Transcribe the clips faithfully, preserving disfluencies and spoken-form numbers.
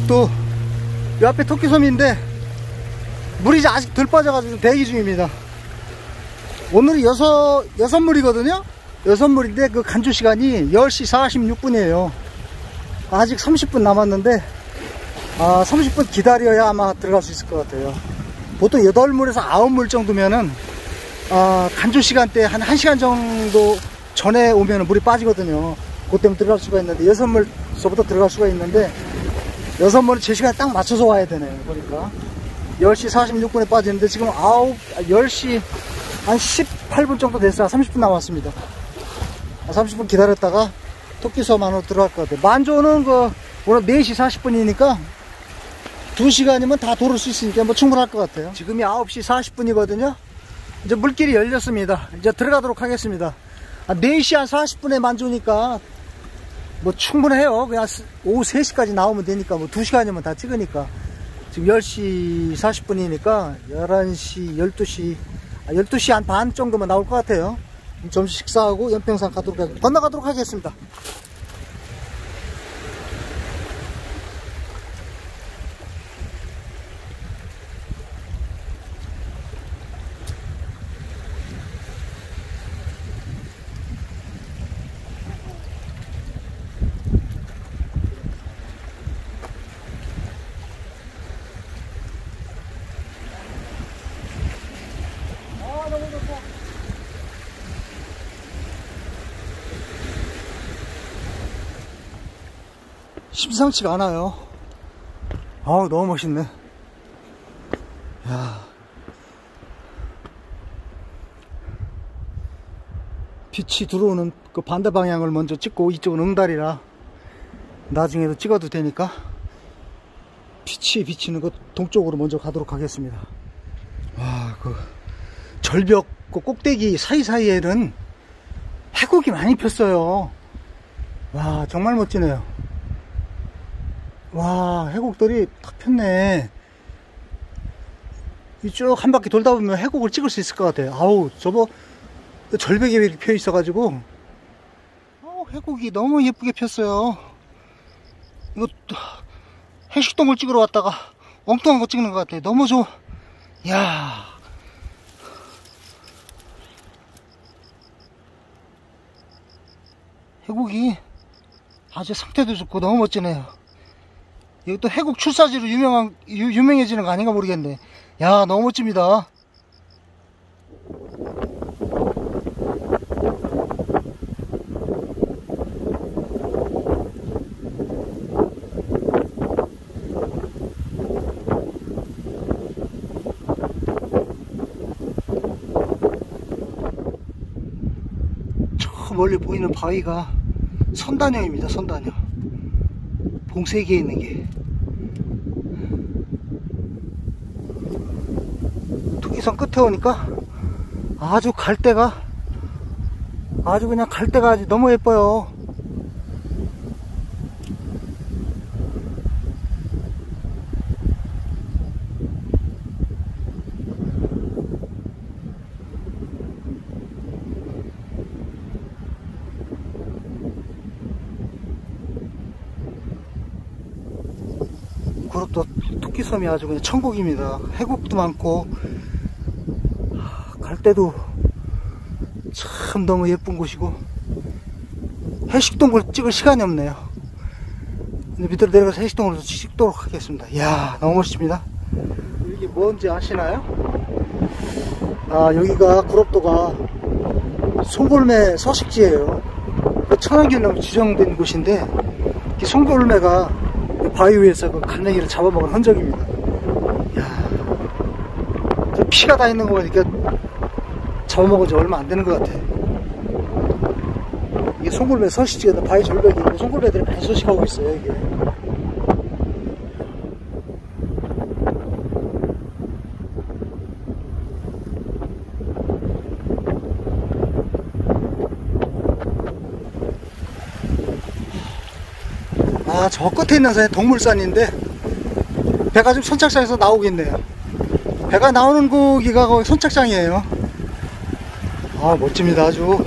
이것도 이 앞에 토끼섬인데 물이 아직 덜 빠져가지고 대기 중입니다. 오늘이 여섯, 여섯 물이거든요. 여섯 물인데 그 간주 시간이 열 시 사십육 분이에요 아직 삼십 분 남았는데 아, 삼십 분 기다려야 아마 들어갈 수 있을 것 같아요. 보통 여덟 물에서 아홉 물 정도면은 아, 간주 시간대 한 1시간 정도 전에 오면 물이 빠지거든요. 그것 때문에 들어갈 수가 있는데 여섯 물서부터 들어갈 수가 있는데 여섯 물은 제 시간에 딱 맞춰서 와야 되네요. 보니까 열 시 사십육 분에 빠지는데 지금 아홉, 열 시 한 십팔 분 정도 됐어요. 삼십 분 남았습니다. 삼십 분 기다렸다가 토끼섬 안으로 들어갈 것 같아요. 만조는 그 오늘 네 시 사십 분이니까 두 시간이면 다 도를 수 있으니까 뭐 충분할 것 같아요. 지금이 아홉 시 사십 분이거든요 이제 물길이 열렸습니다. 이제 들어가도록 하겠습니다. 아, 네 시 한 사십 분에 만조니까 뭐 충분해요. 그냥 오후 세 시까지 나오면 되니까 뭐 두 시간이면 다 찍으니까. 지금 열 시 사십 분이니까 열한 시, 열두 시, 아, 열두 시 한 반 정도만 나올 것 같아요. 점심 식사하고 연평산 가도록 하겠습니다. 건너가도록 하겠습니다. 심상치가 않아요. 아우, 너무 멋있네. 야, 빛이 들어오는 그 반대 방향을 먼저 찍고 이쪽은 응달이라 나중에도 찍어도 되니까 빛이 비치는 그 동쪽으로 먼저 가도록 하겠습니다. 와, 그 절벽 그 꼭대기 사이사이에는 해곡이 많이 폈어요. 와, 정말 멋지네요. 와, 해곡들이 탁 폈네. 이쪽 한 바퀴 돌다 보면 해곡을 찍을 수 있을 것 같아요. 아우, 저거 절벽에 이렇게 펴 있어가지고 아우, 해곡이 너무 예쁘게 폈어요. 이거 해식동물 찍으러 왔다가 엉뚱한 거 찍는 것 같아요. 너무 좋아. 이야, 해곡이 아주 상태도 좋고 너무 멋지네요. 이거 또 해곡 출사지로 유명한, 유, 유명해지는 거 아닌가 모르겠네. 야, 너무 멋집니다. 저 멀리 보이는 바위가 선단형입니다. 선단형. 봉세기에 있는 게 토끼섬 끝에 오니까 아주 갈대가 아주 그냥 갈대가 아주 너무 예뻐요. 그룹도 토끼섬이 아주 그냥 천국입니다. 해곡도 많고 갈대도 참 너무 예쁜 곳이고 해식동굴 찍을 시간이 없네요. 밑으로 내려가서 해식동굴을 찍도록 하겠습니다. 이야, 너무 멋집니다. 이게 뭔지 아시나요? 아, 여기가 구럽도가 송골매 서식지예요. 천연기념 지정된 곳인데 이 송골매가 바위 위에서 그 갈매기를 잡아먹은 흔적입니다. 이야, 저 피가 다 있는 거 보니까 잡아먹은 지 얼마 안 되는 것 같아. 이게 송골매 서식지가 바위 절벽이 있고 송골매들이 많이 서식하고 있어요. 이게 아, 저 끝에 있는 산이 동물산인데 배가 지금 선착장에서 나오겠네요. 배가 나오는 거기가 거기 선착장이에요. 아, 멋집니다. 아주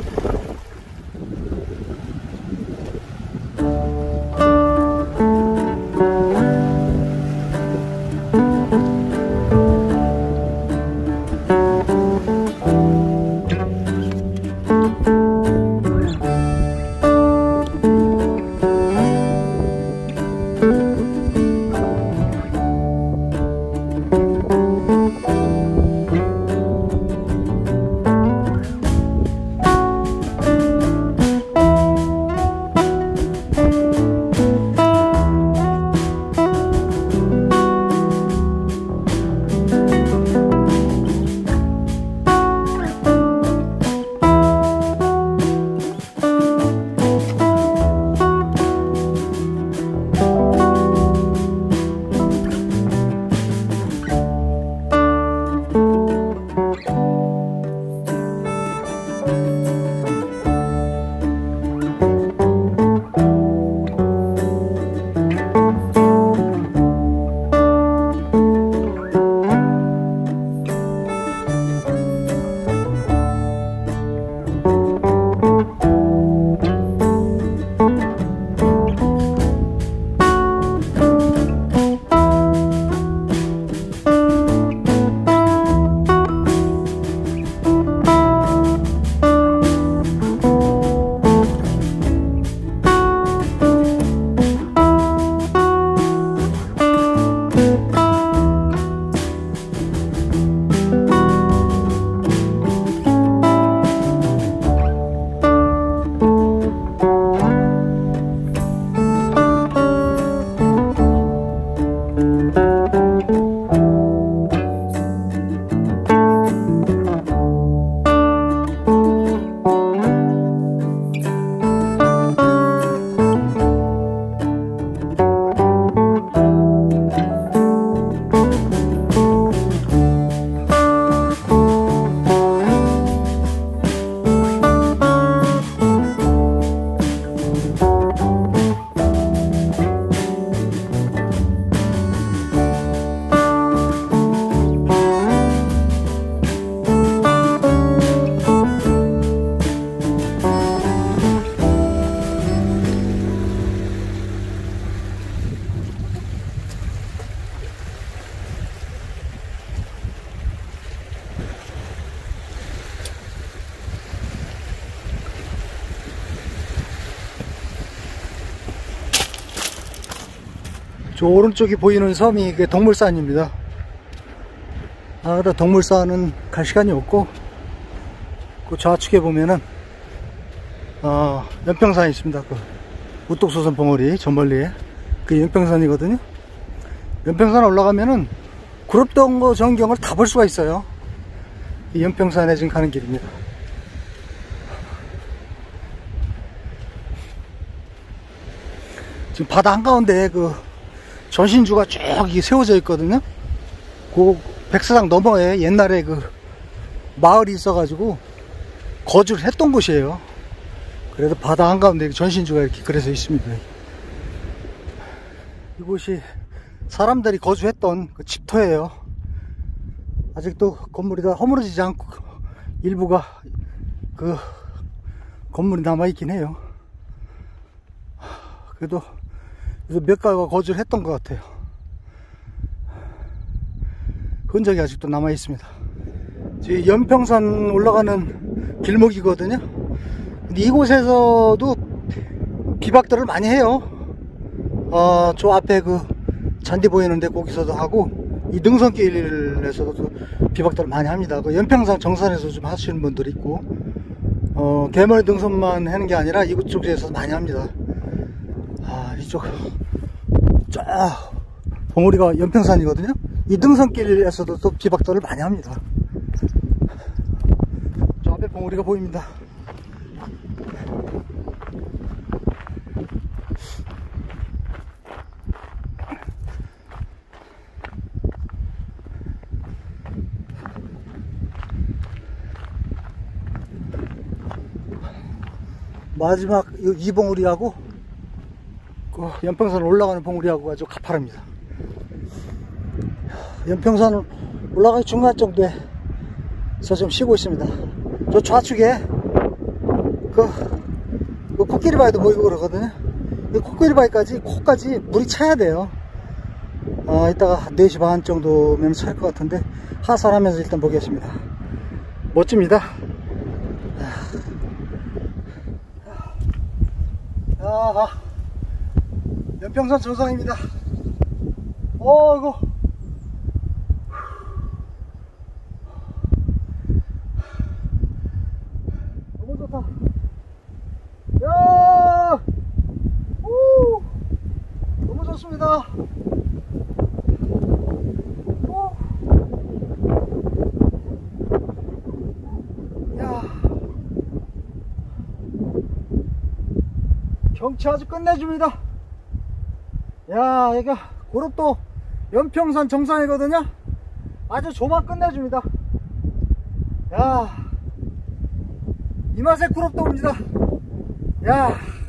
저 오른쪽에 보이는 섬이 그 동물산입니다. 아, 근데 동물산은 갈 시간이 없고, 그 좌측에 보면은, 어, 연평산이 있습니다. 그 우뚝서선 봉우리, 저 멀리에. 그 연평산이거든요. 연평산 올라가면은, 구럽동거 전경을 다 볼 수가 있어요. 이 연평산에 지금 가는 길입니다. 지금 바다 한가운데 그 전신주가 쭉 세워져 있거든요. 그 백사장 너머에 옛날에 그 마을이 있어가지고 거주를 했던 곳이에요. 그래서 바다 한가운데 전신주가 이렇게 그래서 있습니다. 이곳이 사람들이 거주했던 그 집터예요. 아직도 건물이 다 허물어지지 않고 일부가 그 건물이 남아있긴 해요. 그래도 몇 가구가 거주를 했던 것 같아요. 흔적이 아직도 남아있습니다. 지금 연평산 올라가는 길목이거든요. 근데 이곳에서도 비박들을 많이 해요. 어, 저 앞에 그 잔디 보이는데 거기서도 하고, 이 능선길에서도 비박들을 많이 합니다. 그 연평산 정산에서 좀 하시는 분들이 있고, 어, 개멀 등선만 하는 게 아니라 이쪽에서 많이 합니다. 아, 이쪽 저 봉우리가 연평산이거든요. 이 등선길에서도 또 비박들을 많이 합니다. 저 앞에 봉우리가 보입니다. 마지막 이 봉우리하고 그 연평산 올라가는 봉우리하고 아주 가파릅니다. 연평산 올라가기 중간 정도에서 좀 쉬고 있습니다. 저 좌측에 그, 그 코끼리바위도 보이고 그러거든요. 이 코끼리바위까지 코까지 물이 차야 돼요. 어, 이따가 네 시 반 정도면 찰 것 같은데 하산하면서 일단 보겠습니다. 멋집니다. 아, 연평산 정상입니다. 어, 이거 너무 좋다. 야, 오, 너무 좋습니다. 오, 야, 경치 아주 끝내줍니다. 야, 여기가 구럽도 연평산 정상이거든요. 아주 조망 끝내줍니다. 야, 이 맛에 구럽도입니다. 야.